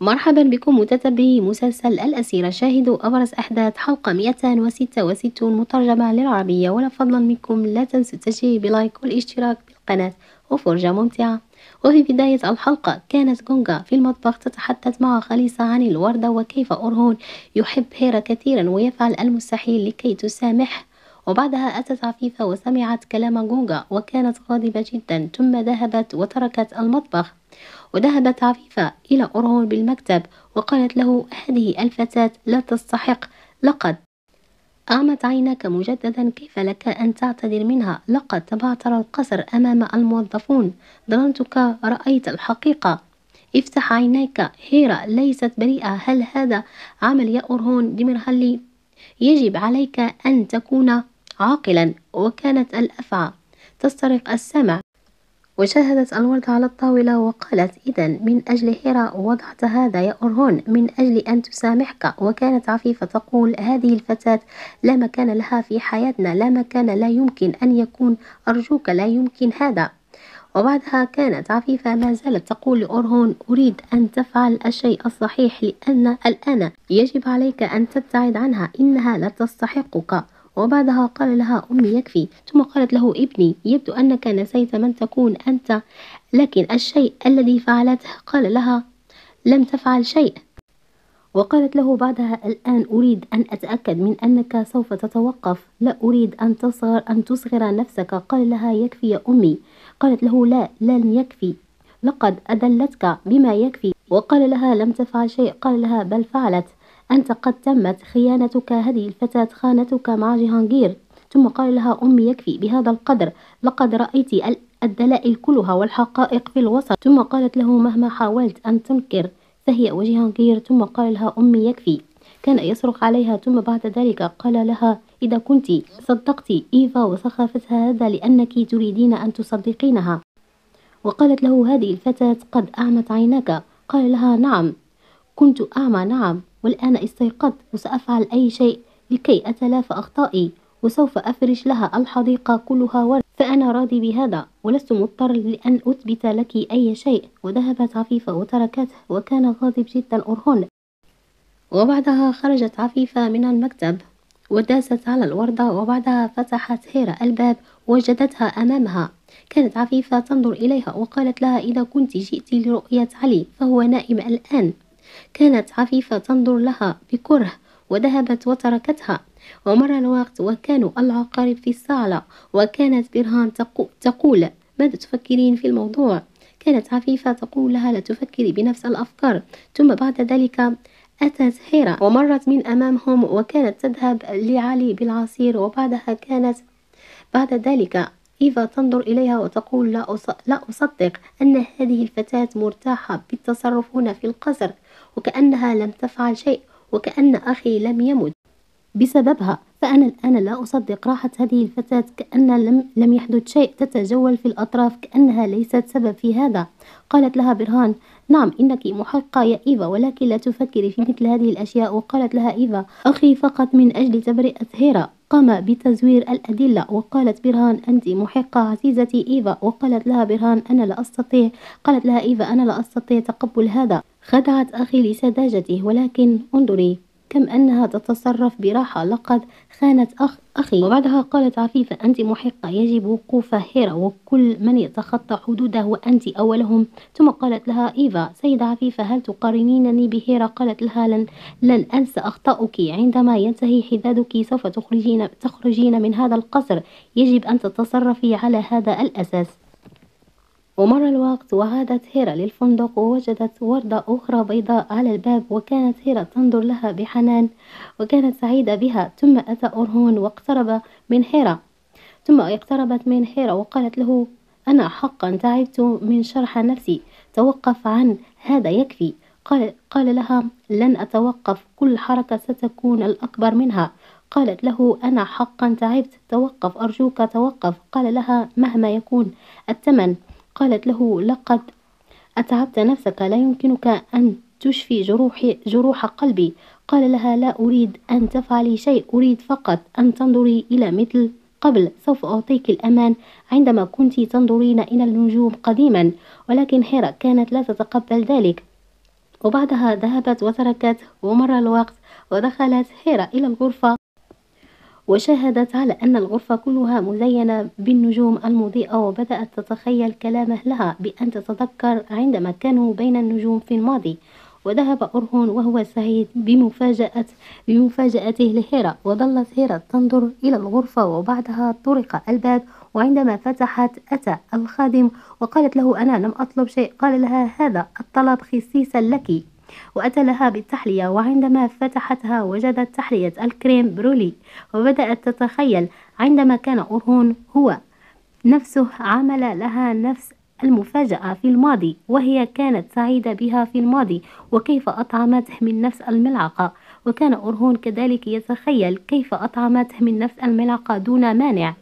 مرحبا بكم متتبعي مسلسل الأسيرة. شاهدوا أبرز أحداث حلقة 266 مترجمة للعربية، ولا فضلا منكم لا تنسوا التشجيع بلايك والاشتراك بالقناة وفرجة ممتعة. وفي بداية الحلقة كانت جونجا في المطبخ تتحدث مع خليصة عن الوردة وكيف أورهون يحب هيرا كثيرا ويفعل المستحيل لكي تسامحه. وبعدها أتت عفيفة وسمعت كلام جونجا وكانت غاضبة جدا، ثم ذهبت وتركت المطبخ. وذهبت عفيفة إلى أورهون بالمكتب وقالت له: هذه الفتاة لا تستحق، لقد أعمت عينك مجددا، كيف لك أن تعتذر منها؟ لقد تبعتر القصر أمام الموظفون، ظننتك رأيت الحقيقة، افتح عينيك، هيرا ليست بريئة، هل هذا عمل يا أورهون ديميرهالي؟ يجب عليك أن تكون عاقلا. وكانت الأفعى تسترق السمع، وشاهدت الوردة على الطاولة وقالت: إذا من أجل هيرا وضعت هذا يا أورهون، من أجل أن تسامحك. وكانت عفيفة تقول: هذه الفتاة لا مكان لها في حياتنا، لا مكان، لا يمكن أن يكون، أرجوك لا يمكن هذا. وبعدها كانت عفيفة ما زالت تقول لأورهون: أريد أن تفعل الشيء الصحيح، لأن الآن يجب عليك أن تبتعد عنها، إنها لا تستحقك. وبعدها قال لها: أمي يكفي. ثم قالت له: ابني، يبدو أنك نسيت من تكون أنت، لكن الشيء الذي فعلته. قال لها: لم تفعل شيء. وقالت له بعدها: الآن أريد أن أتأكد من أنك سوف تتوقف، لا أريد أن تصغر نفسك. قال لها: يكفي يا أمي. قالت له: لا، لن يكفي، لقد أدلتك بما يكفي. وقال لها: لم تفعل شيء. قال لها: بل فعلت، أنت قد تمت خيانتك، هذه الفتاة خانتك مع جهانجير. ثم قال لها: أمي يكفي بهذا القدر، لقد رأيت الدلائل كلها والحقائق في الوسط. ثم قالت له: مهما حاولت أن تنكر فهي وجهانجير. ثم قال لها: أمي يكفي. كان يصرخ عليها، ثم بعد ذلك قال لها: إذا كنت صدقت إيفا وسخافتها هذا لأنك تريدين أن تصدقينها. وقالت له: هذه الفتاة قد أعمت عينك. قال لها: نعم، كنت أعمى، نعم، والآن استيقظت، وسأفعل أي شيء لكي أتلافى أخطائي، وسوف أفرش لها الحديقة كلها ورد، فأنا راضي بهذا ولست مضطر لأن أثبت لك أي شيء. وذهبت عفيفة وتركته، وكان غاضب جدا أورهون. وبعدها خرجت عفيفة من المكتب وداست على الوردة، وبعدها فتحت هيرا الباب ووجدتها أمامها. كانت عفيفة تنظر إليها وقالت لها: إذا كنت جئت لرؤية علي فهو نائم الآن. كانت عفيفة تنظر لها بكره وذهبت وتركتها. ومر الوقت وكانوا العقارب في الصالة، وكانت برهان تقول: ماذا تفكرين في الموضوع؟ كانت عفيفة تقول لها: لا تفكري بنفس الأفكار. ثم بعد ذلك أتت هيرا ومرت من أمامهم وكانت تذهب لعلي بالعصير. وبعدها كانت بعد ذلك إيفا تنظر إليها وتقول: لا أصدق أن هذه الفتاة مرتاحة بالتصرف هنا في القصر، وكأنها لم تفعل شيء، وكأن أخي لم يمت بسببها. فأنا الآن لا أصدق راحة هذه الفتاة، كأن لم يحدث شيء، تتجول في الأطراف كأنها ليست سبب في هذا. قالت لها برهان: نعم، إنك محقة يا إيفا، ولكن لا تفكري في مثل هذه الأشياء. وقالت لها إيفا: أخي فقط من أجل تبرئة هيرا قام بتزوير الأدلة. وقالت برهان: أنت محقة عزيزتي إيفا. وقالت لها برهان: أنا لا أستطيع. قالت لها إيفا: أنا لا أستطيع تقبل هذا. خدعت أخي لسذاجته، ولكن انظري كم أنها تتصرف براحة، لقد خانت أخي. وبعدها قالت عفيفة: أنت محقة، يجب وقوف هيرا وكل من يتخطى حدوده وأنت أولهم. ثم قالت لها إيفا: سيدة عفيفة، هل تقارنينني بهيرا؟ قالت لها: لن أنسى أخطاؤك، عندما ينتهي حدادك سوف تخرجين من هذا القصر، يجب أن تتصرفي على هذا الأساس. ومر الوقت وعادت هيرا للفندق ووجدت وردة أخرى بيضاء على الباب، وكانت هيرا تنظر لها بحنان وكانت سعيدة بها. ثم أتى أورهون واقترب من هيرا، اقتربت من هيرا وقالت له: أنا حقا تعبت من شرح نفسي، توقف عن هذا، يكفي. قال لها: لن أتوقف، كل حركة ستكون الأكبر منها. قالت له: أنا حقا تعبت، توقف، أرجوك توقف. قال لها: مهما يكون الثمن. قالت له: لقد أتعبت نفسك، لا يمكنك أن تشفي جروح قلبي. قال لها: لا أريد أن تفعلي شيء، أريد فقط أن تنظري إلى مثل قبل، سوف أعطيك الأمان عندما كنت تنظرين إلى النجوم قديما. ولكن هيرا كانت لا تتقبل ذلك. وبعدها ذهبت وتركته، ومر الوقت ودخلت هيرا إلى الغرفة وشاهدت على أن الغرفة كلها مزينة بالنجوم المضيئة، وبدأت تتخيل كلامه لها بأن تتذكر عندما كانوا بين النجوم في الماضي. وذهب أورهون وهو سعيد بمفاجأته لهيرا، وظلت هيرا تنظر إلى الغرفة، وبعدها طرق الباب، وعندما فتحت أتى الخادم وقالت له أنا لم أطلب شيء. قال لها هذا الطلب خصيصا لك، وأتى لها بالتحلية، وعندما فتحتها وجدت تحلية الكريم برولي، وبدأت تتخيل عندما كان أورهون هو نفسه عمل لها نفس المفاجأة في الماضي، وهي كانت سعيدة بها في الماضي، وكيف أطعمته من نفس الملعقة، وكان أورهون كذلك يتخيل كيف أطعمته من نفس الملعقة دون مانع.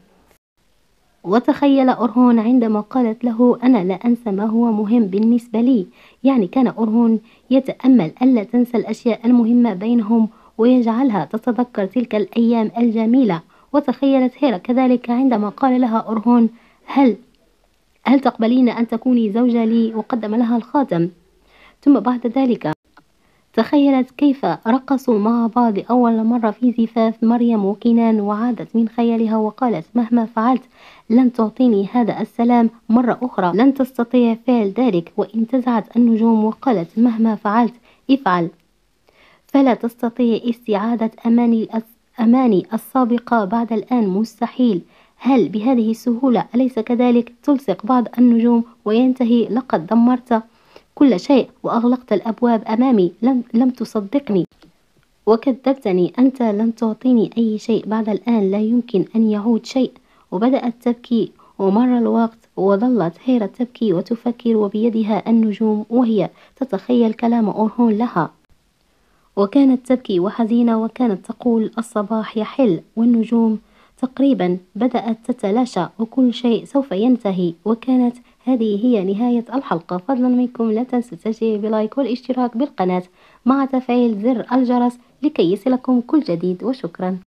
وتخيل أورهون عندما قالت له أنا لا أنسى ما هو مهم بالنسبة لي، يعني كان أورهون يتأمل ألا تنسى الأشياء المهمة بينهم ويجعلها تتذكر تلك الأيام الجميلة. وتخيلت هيرا كذلك عندما قال لها أورهون هل تقبلين أن تكوني زوجة لي، وقدم لها الخاتم. ثم بعد ذلك تخيلت كيف رقصوا مع بعض أول مرة في زفاف مريم وكنان، وعادت من خيالها وقالت مهما فعلت لن تعطيني هذا السلام مرة أخرى، لن تستطيع فعل ذلك. وانتزعت النجوم وقالت مهما فعلت افعل، فلا تستطيع استعادة أماني السابقة بعد الآن، مستحيل. هل بهذه السهولة؟ أليس كذلك؟ تلصق بعض النجوم وينتهي. لقد دمرت كل شيء وأغلقت الأبواب أمامي، لم تصدقني وكذبتني، أنت لن تعطيني أي شيء بعد الآن، لا يمكن أن يعود شيء. وبدأت تبكي، ومر الوقت وظلت هيرا تبكي وتفكر، وبيدها النجوم وهي تتخيل كلام أورهون لها، وكانت تبكي وحزينة، وكانت تقول الصباح يحل، والنجوم تقريبا بدأت تتلاشى، وكل شيء سوف ينتهي. وكانت هذه هي نهاية الحلقة. فضلا منكم لا تنسوا التشجيع بلايك والاشتراك بالقناة مع تفعيل زر الجرس لكي يصلكم كل جديد، وشكرا.